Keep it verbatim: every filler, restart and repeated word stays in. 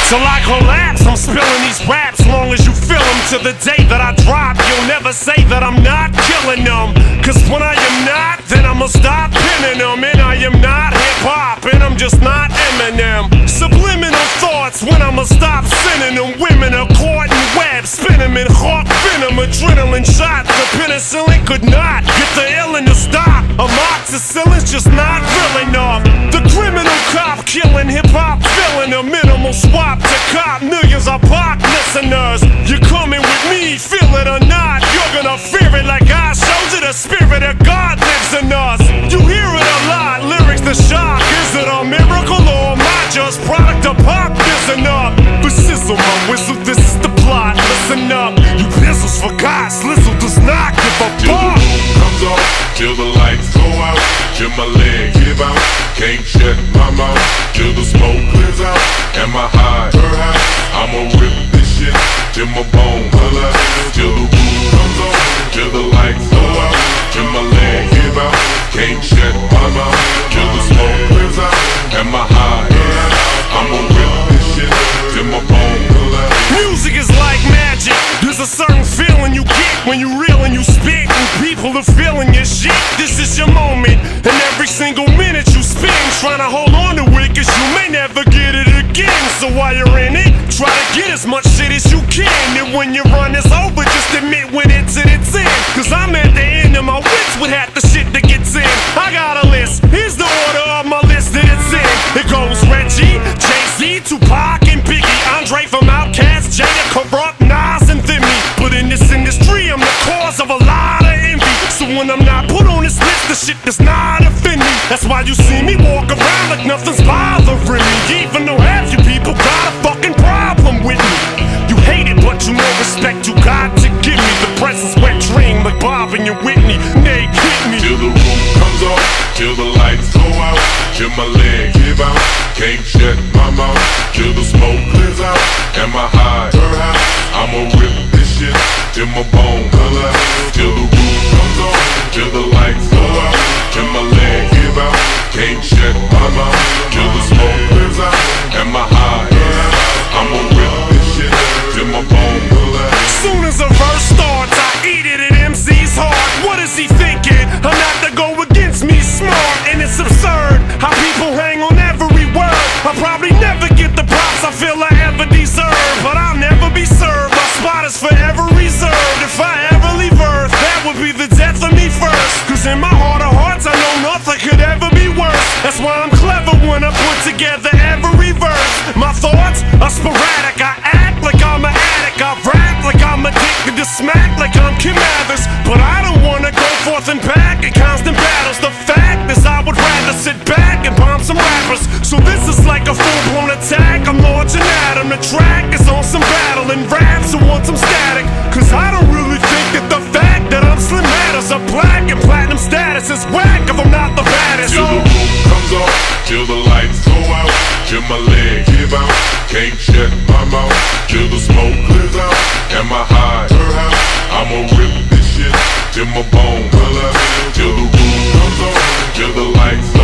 Till I collapse, I'm spilling these raps long as you feel them. To the day that I drop, you'll never say that I'm not killing them. Cause when I am not, then I'ma stop pinning them. And I am not hip-hop, and I'm just not Eminem. Subliminal thoughts when I'ma stop sending them. Women are caught in webs, spin them in hawk venom. Adrenaline shot, the penicillin could not get the illin to stop. Amoxicillin's just not real enough. The criminal cop killing hip-hop, filling a minimal swap to cop millions of pop listeners. You're coming with me, feel it or not. You're gonna fear it like I showed you. The spirit of God lives in us. You hear it a lot, lyrics the shock. Is it a miracle or am I just product of pop? Listen up, but sizzle my whistle, this is the plot. Listen up, you pistols forgot. Slizzle does not give a fuck. Till the roof comes off, till the lights go out, till my legs give out, can't shut my mouth, till the smoke clears out. Am I high? I'ma rip this shit till my bone holler. Till the roof comes off, till the lights go out, till my legs give out, can't shut my mouth, till the smoke clears out. Am I high? I'ma rip this shit till my bone holler. Music is like magic. There's a certain feeling you get when you reel and you spit, and people are feeling your shit. This is your moment, and every single minute you spend trying to hold on to it, cause you may never get it again. So while you're in it, try to get as much shit as you can. And when your run is over, just admit when it's in its end. Cause I'm at the end of my wits with half the shit that gets in. I got a list, here's the order of my list that it's in. It goes Reggie, Jay-Z, Tupac, and Biggie, Andre from Outkast, Jada, Corrupt, Nas, and Thimmy. But in this industry, I'm the cause of a lot of envy. So when I'm not put on this list, the shit does not offend me. That's why you see me walk around like nothing's bothering me. Even though half you people got a fucking problem with me. You hate it, but you know respect you got to give me. The presence wet dream like Bob and your Whitney. Nay, hit me. Till the roof comes off, till the lights go out, till my legs give out, can't shut my mouth, till the smoke clears out. Am I high? I'ma rip this shit till my bone holler. Till the roof comes off, till the lights go out, till my legs give out, can't shut my mouth, till the smoke clears out. Am I high? I'ma rip this shit till my bone holler. Soon as a verse starts, I eat it at M C's heart. What is he thinking? I'm not to go against me, smart, and it's absurd how people hang on every word. I'll probably never get the props I feel I ever deserve, but I'll never be served. My spot is forever reserved. If I ever leave Earth, that would be the death of me first. Cause in my heart of hearts, I know nothing could ever be worse. That's why I'm clever when I put together every verse. My thoughts are sporadic. I act like I'm an addict. I rap like I'm addicted to smack, like I'm Kim Mathers. But I don't wanna go forth and back in constant battles. The fact is I would rather sit back and bomb some rappers. So this is like a full-blown attack. I'm launching at 'em. The track is on some battle and raps who want some static. Cause I don't really think that the fact that I'm Slim matters. A black and platinum status is whack if I'm not the baddest. Till the roof comes off, till the lights go out, till my legs give out, can't shut my mouth, till the smoke clears out. Am I high? I'ma rip this shit till my bone holler. Till the roof comes off, till the lights